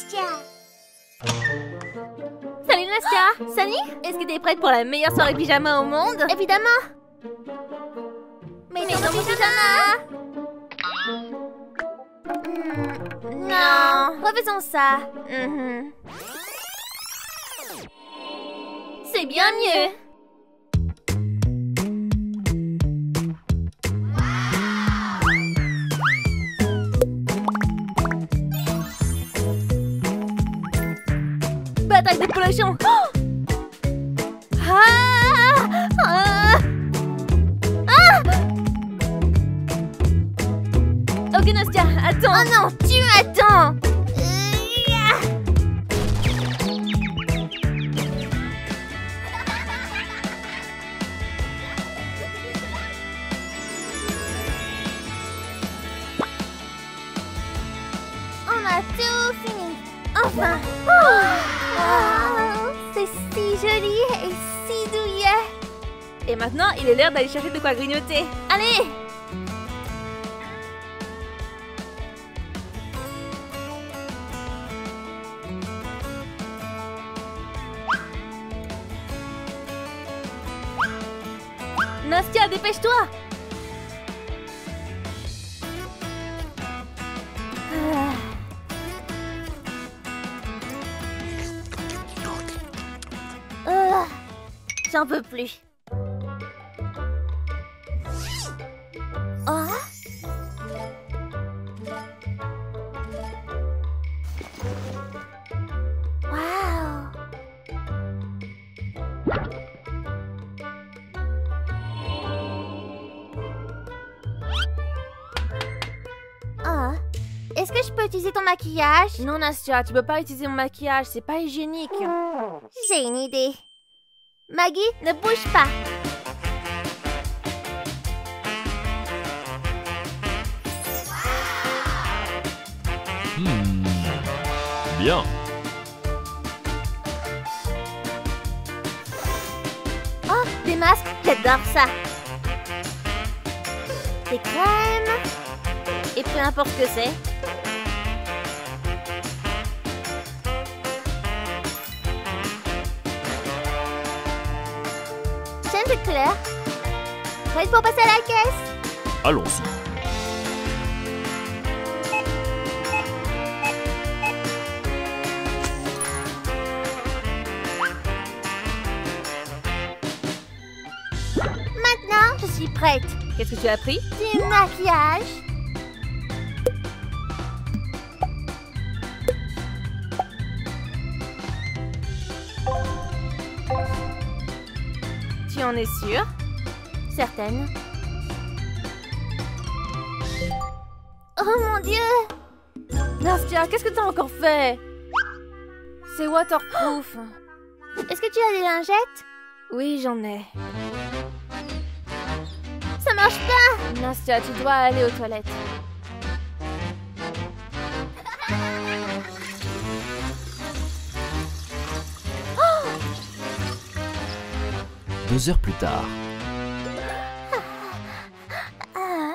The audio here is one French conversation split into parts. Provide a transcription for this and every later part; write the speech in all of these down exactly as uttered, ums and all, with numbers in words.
Nastia. Salut Nastia. Salut. Est-ce que t'es prête pour la meilleure soirée pyjama au monde? Évidemment. Mais c'est ton pyjama. Hmm, non. Refaisons ça. Mm-hmm. C'est bien mieux. Bataille de pollution. Oh ah ah ah. Ok Nastia, attends. Oh non, tu attends. On a tout fini. Enfin. Oh. Oh, c'est si joli et si douillet. Et maintenant, il est l'heure d'aller chercher de quoi grignoter. Allez! Nastia, dépêche-toi! Ah. Euh, J'en peux plus. Oh. Wow. Oh. Est-ce que je peux utiliser ton maquillage? Non Nastia, tu peux pas utiliser mon maquillage, c'est pas hygiénique. J'ai une idée. Maggie, ne bouge pas. Hmm. Bien. Oh, des masques, j'adore ça. Des crèmes. Et peu importe ce que c'est. J'aime cette couleur. Prête pour passer à la caisse? Allons-y. Maintenant, je suis prête. Qu'est-ce que tu as pris? Du maquillage. Tu en es sûre? Certaine. Oh mon Dieu! Nastia, qu'est-ce que t'as encore fait? C'est waterproof. Est-ce que tu as des lingettes? Oui, j'en ai. Ça marche pas! Nastia, tu dois aller aux toilettes. Deux heures plus tard. Ah.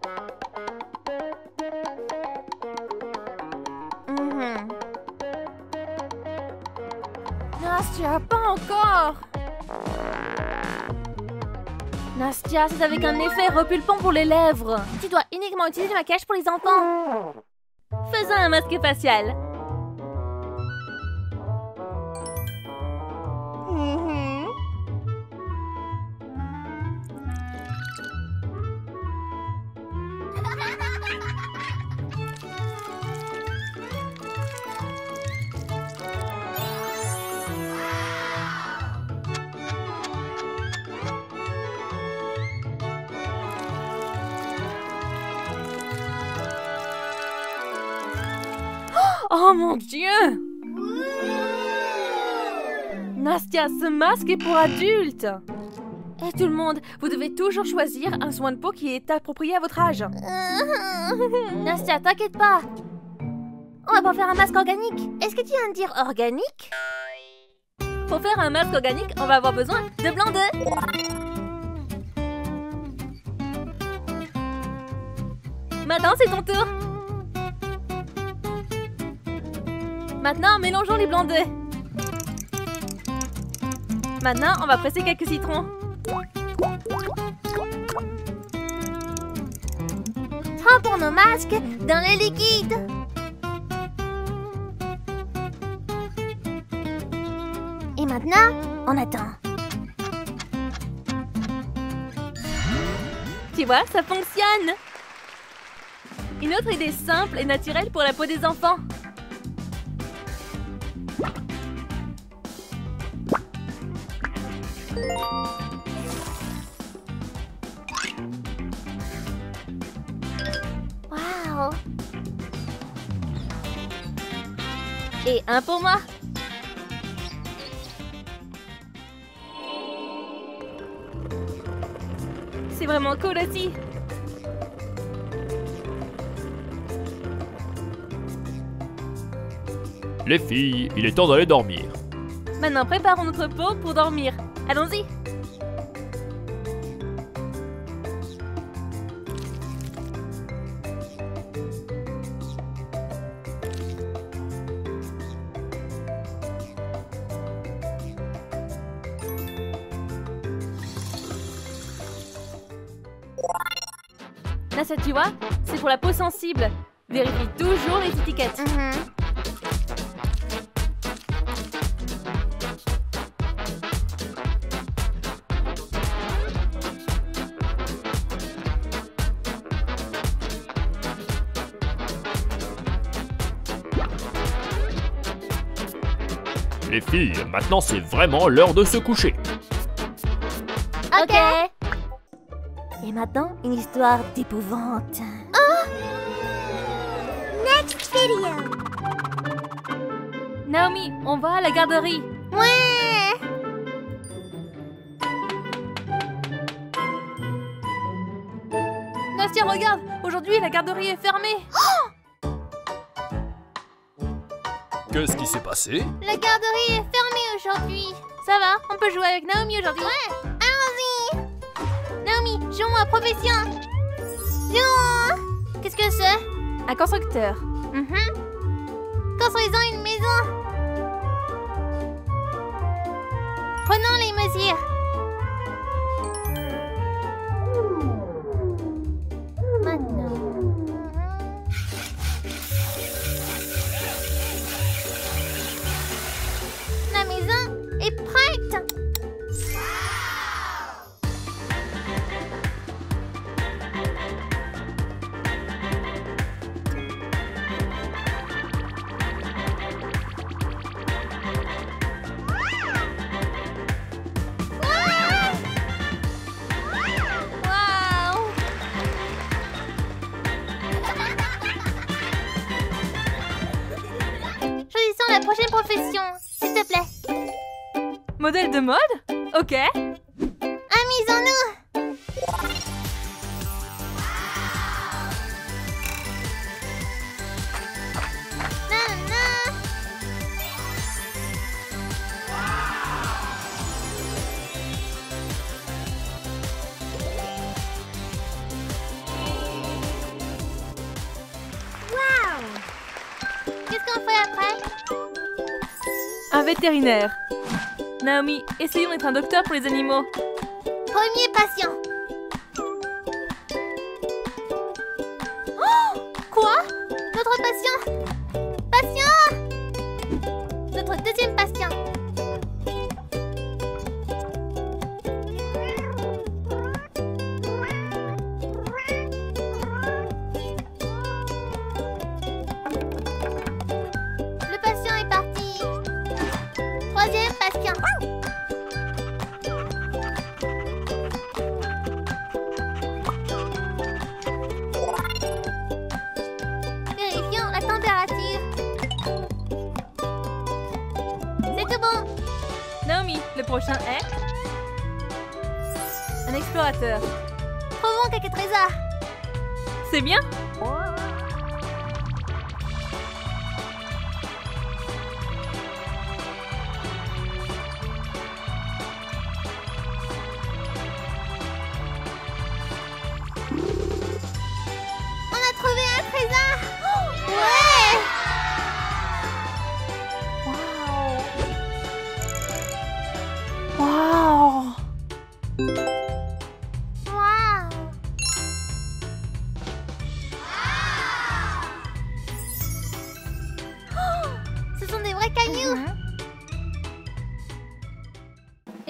Mm-hmm. Nastia, pas encore! Nastia, c'est avec un effet repulpant pour les lèvres. Tu dois uniquement utiliser du maquillage pour les enfants. Faisons un masque facial. Mm-hmm. Oh mon Dieu! Nastia, ce masque est pour adultes! Et tout le monde, vous devez toujours choisir un soin de peau qui est approprié à votre âge. Nastia, t'inquiète pas! On va pas faire un masque organique. Est-ce que tu viens de dire organique? Pour faire un masque organique, on va avoir besoin de blanc d'œuf. Maintenant, c'est ton tour. Maintenant, mélangeons les blancs d'œufs. Maintenant, on va presser quelques citrons. Trempons nos masques dans le liquide. Et maintenant, on attend. Tu vois, ça fonctionne! Une autre idée simple et naturelle pour la peau des enfants. Waouh! Et un pour moi. C'est vraiment cool aussi. Les filles, il est temps d'aller dormir. Maintenant, préparons notre peau pour dormir. Allons-y. Nastia, tu vois, c'est pour la peau sensible. Vérifie toujours les étiquettes. Mhm. Les filles, maintenant c'est vraiment l'heure de se coucher. Ok. Et maintenant, une histoire d'épouvante. Oh! Next video. Naomi, on va à la garderie. Ouais. Nastia, regarde, aujourd'hui la garderie est fermée. Qu'est-ce qui s'est passé? La garderie est fermée aujourd'hui. Ça va, on peut jouer avec Naomi aujourd'hui. Ouais, allons-y. Naomi, jouons à profession. Jouons. Qu'est-ce que c'est? Un constructeur. Mhm. Construisons une maison. Prenons les mesures. Maintenant. La maison est prête. Waouh! Choisissons la prochaine profession, s'il te plaît. Modèle de mode? Ok. Amusons-nous! Nanana. Waouh! Qu'est-ce qu'on fait après? Un vétérinaire. Naomi, essayons d'être un docteur pour les animaux. Premier patient. Oh! Quoi? Notre patient? Patient! Notre deuxième patient. Le patient est parti. Troisième patient. Vérifions la température. C'est tout bon. Naomi, le prochain est... un explorateur. Trouvons quelques trésors. C'est bien? On a trouvé un trésor. Oh, ouais!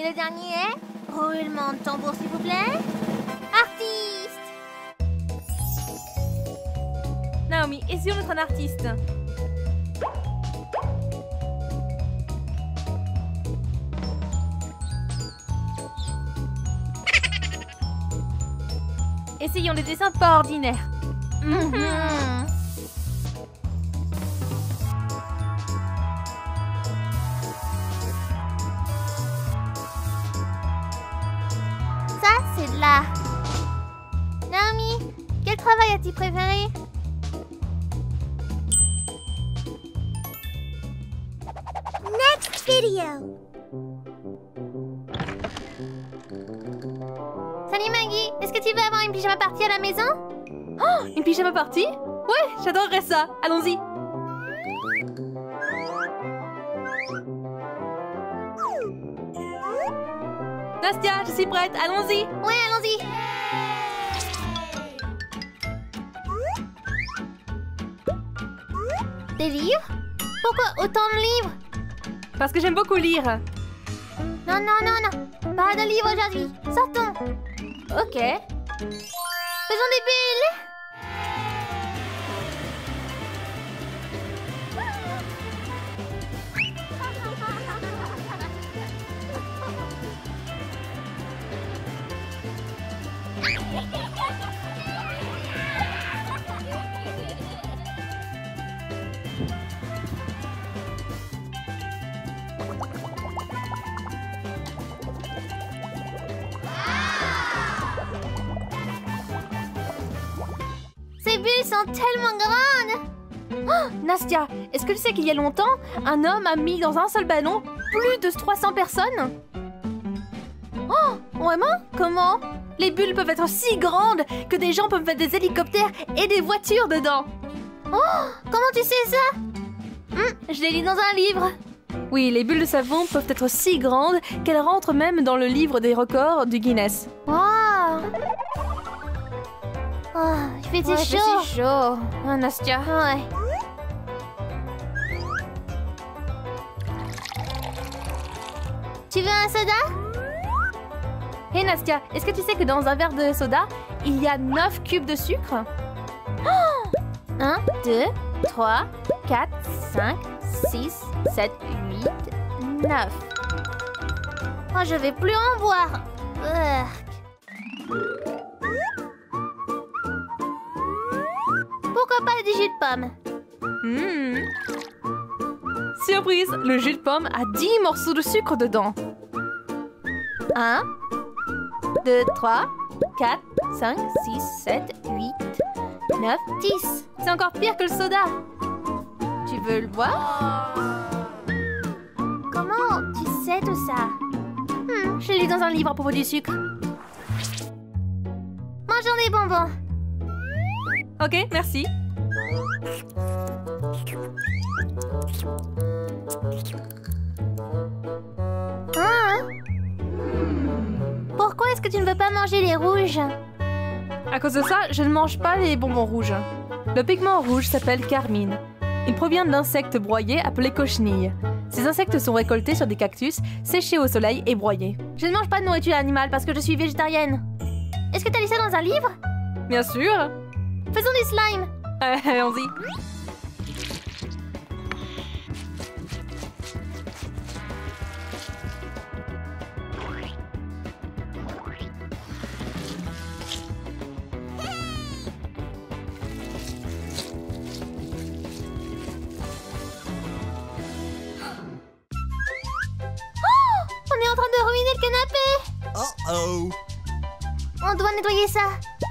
Et le dernier est... Roulement de tambour, s'il vous plaît. Artiste. Naomi, essayons d'être un artiste. Essayons des dessins pas ordinaires. Mm-hmm. Ça, c'est de l'art. Naomi, quel travail as-tu préféré? Next video. Salut Maggie, est-ce que tu veux avoir une pyjama party à la maison? Oh, une pyjama party? Ouais, j'adorerais ça. Allons-y. Nastia, je suis prête. Allons-y. Ouais, allons-y. Des livres? Pourquoi autant de livres? Parce que j'aime beaucoup lire. Non, non, non, non. Pas de livres aujourd'hui. Sortons. Ok. Faisons des bulles. Ces bulles sont tellement grandes. Oh, Nastia, est-ce que tu sais qu'il y a longtemps, un homme a mis dans un seul ballon plus de trois cents personnes? Oh, vraiment? Comment? Les bulles peuvent être si grandes que des gens peuvent mettre des hélicoptères et des voitures dedans. Oh, comment tu sais ça? Hum, je l'ai lu dans un livre. Oui, les bulles de savon peuvent être si grandes qu'elles rentrent même dans le livre des records du Guinness. Wow. Oh, il fait Ouais, chaud. c'est chaud. Ah, Nastia. Ouais. Tu veux un soda? Hé hey, Nastia, est-ce que tu sais que dans un verre de soda, il y a neuf cubes de sucre? un, deux, trois, quatre, cinq, six, sept, huit, neuf. Oh, je vais plus en boire. Urgh. Pourquoi pas du jus de pomme? Hmm. Surprise, le jus de pomme a dix morceaux de sucre dedans. un, deux, trois, quatre, cinq, six, sept, huit, neuf, dix. C'est encore pire que le soda. Tu veux le boire? Comment tu sais tout ça? Hmm, je l'ai lu dans un livre à propos du sucre. Mangeons des bonbons. Ok, merci. Hein? Pourquoi est-ce que tu ne veux pas manger les rouges? À cause de ça, je ne mange pas les bonbons rouges. Le pigment rouge s'appelle carmine. Il provient d'insectes broyés appelés cochenilles. Ces insectes sont récoltés sur des cactus, séchés au soleil et broyés. Je ne mange pas de nourriture animale parce que je suis végétarienne. Est-ce que tu as lu ça dans un livre? Bien sûr. Faisons du slime. Euh, allons-y. On est en train de ruiner le canapé. Uh-oh. On doit nettoyer ça.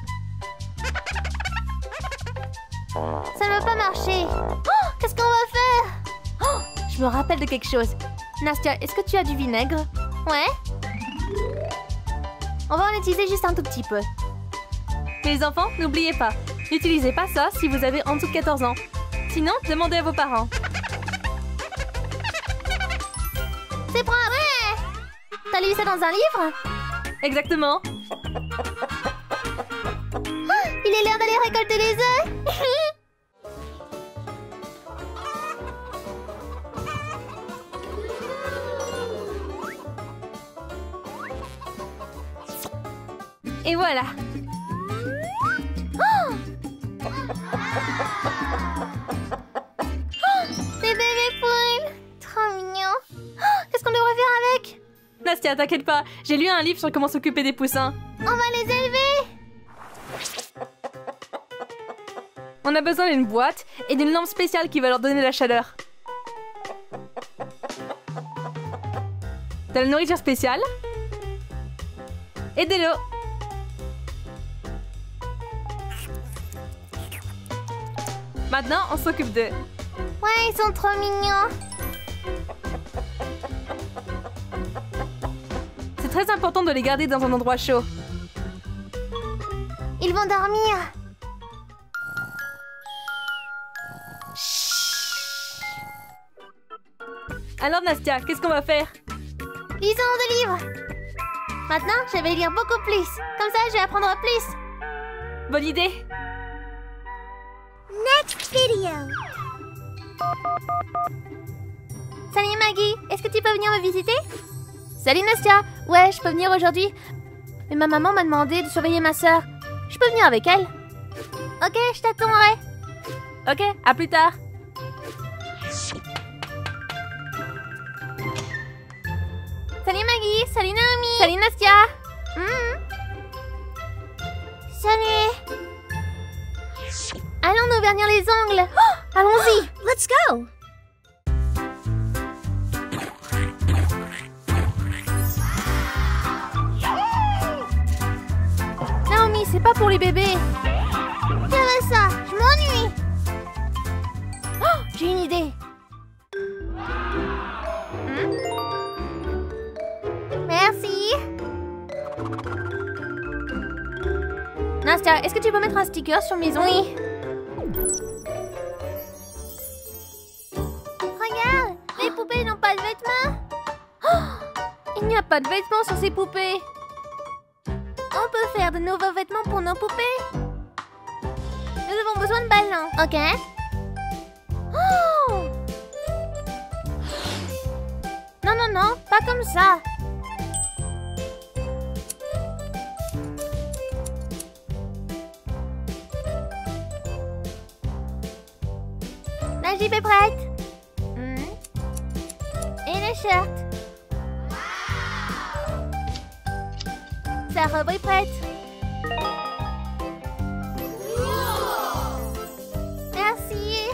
Ça ne va pas marcher. Oh, qu'est-ce qu'on va faire? Oh, je me rappelle de quelque chose. Nastia, est-ce que tu as du vinaigre? Ouais. On va en utiliser juste un tout petit peu. Les enfants, n'oubliez pas, n'utilisez pas ça si vous avez en dessous de quatorze ans. Sinon, demandez à vos parents. C'est pas vrai. T'as lu ça dans un livre? Exactement. Oh, il est l'heure d'aller récolter les œufs. Et voilà. Oh oh, des bébés poules. Trop mignon. Oh, qu'est-ce qu'on devrait faire avec? Nastia, t'inquiète pas. J'ai lu un livre sur comment s'occuper des poussins. On va les élever. On a besoin d'une boîte et d'une lampe spéciale qui va leur donner la chaleur. De la nourriture spéciale. Et de l'eau. Maintenant, on s'occupe d'eux. Ouais, ils sont trop mignons. C'est très important de les garder dans un endroit chaud. Ils vont dormir. Alors Nastia, qu'est-ce qu'on va faire? Lisons des livres. Maintenant, je vais lire beaucoup plus. Comme ça, je vais apprendre plus. Bonne idée. Next video. Salut Maggie, est-ce que tu peux venir me visiter? Salut Nastia. Ouais, je peux venir aujourd'hui. Mais ma maman m'a demandé de surveiller ma sœur. Je peux venir avec elle? Ok, je t'attendrai. Ok, à plus tard. Salut Maggie, salut Naomi. Salut Nastia. Mmh. Salut. Allons nous vernir les ongles. Oh, allons-y. Let's go. Naomi, c'est pas pour les bébés. Qui avait ça? Je m'ennuie. Oh, j'ai une idée. Hmm? Merci. Nastia, est-ce que tu peux mettre un sticker sur mes ongles? Oui. Regarde, les poupées n'ont pas de vêtements. Oh, il n'y a pas de vêtements sur ces poupées. On peut faire de nouveaux vêtements pour nos poupées. Nous avons besoin de ballons. Ok. Oh! Non, non, non, pas comme ça. La jupe est prête. Hmm. Et le shirt. Sa robe est prête. Merci.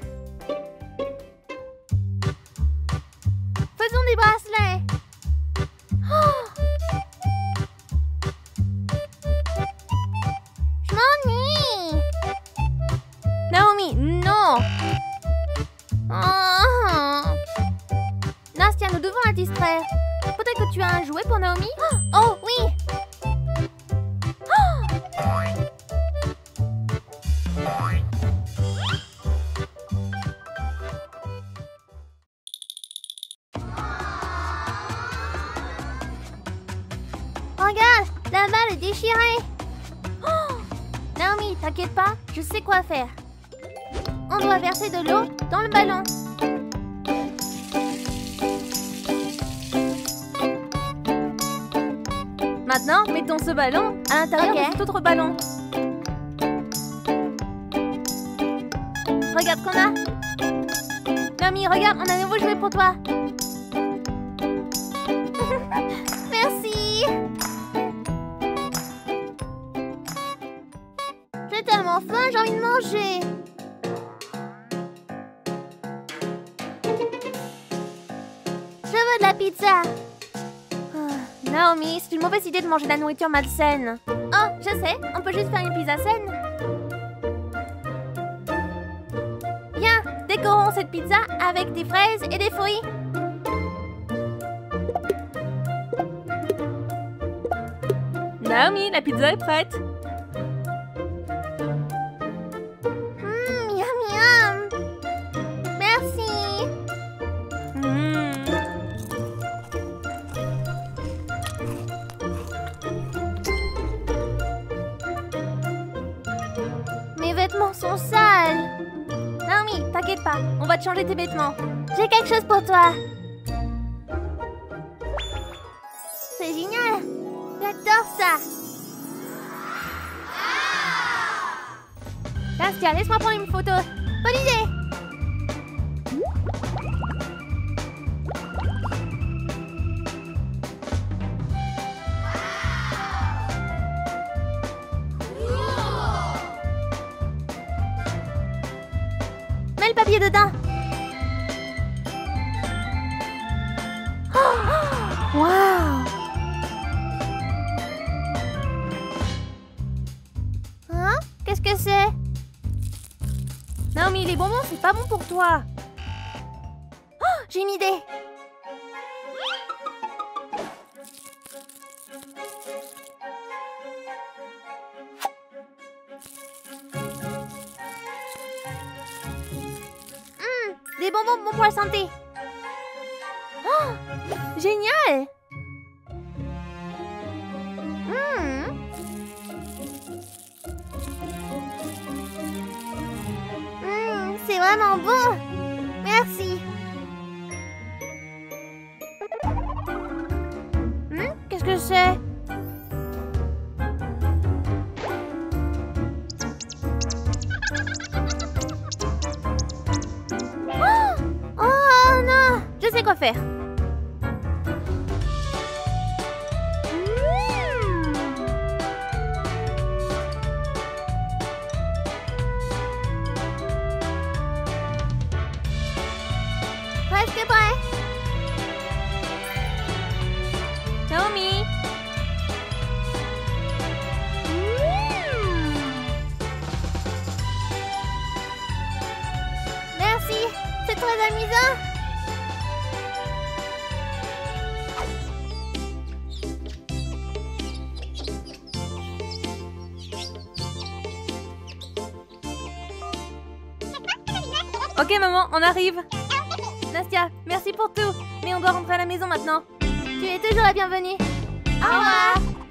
Faisons des bracelets. Oh. Je m'ennuie. Naomi, non. Oh. Nastia, nous devons la distraire. Peut-être que tu as un jouet pour Naomi? Oh, oui. Regarde, la balle est déchirée. Oh. Naomi, t'inquiète pas, je sais quoi faire. On doit verser de l'eau dans le ballon. Maintenant, mettons ce ballon à l'intérieur Ok. de cet autre ballon. Regarde ce qu'on a. Naomi, regarde, on a un nouveau jouet pour toi. Merci. J'ai tellement faim, j'ai envie de manger. Je veux de la pizza. Ah, Naomi, c'est une mauvaise idée de manger de la nourriture malsaine. Oh, je sais, on peut juste faire une pizza saine. Viens, décorons cette pizza avec des fraises et des fruits. Naomi, la pizza est prête. Hum, miam miam. Merci. Mmh. Mes vêtements sont sales. Naomi, t'inquiète pas, on va te changer tes vêtements. J'ai quelque chose pour toi. C'est génial. J'adore ça. Nastia, laisse-moi prendre une photo. Bonne idée. Mets le papier dedans. Oh, wow. Hein? Qu'est-ce que c'est? Naomi, les bonbons, c'est pas bon pour toi. Oh, j'ai une idée. Hum, des bonbons bons pour la santé. Oh, génial. Hum. Hum, c'est vraiment bon. Merci. Hum, qu'est-ce que c'est? Oh, oh non, je sais quoi faire. Presque prêt. Naomi. Merci, c'est très amusant. Ok, maman, on arrive. Nastia, merci pour tout. Mais on doit rentrer à la maison maintenant. Tu es toujours la bienvenue. Au revoir.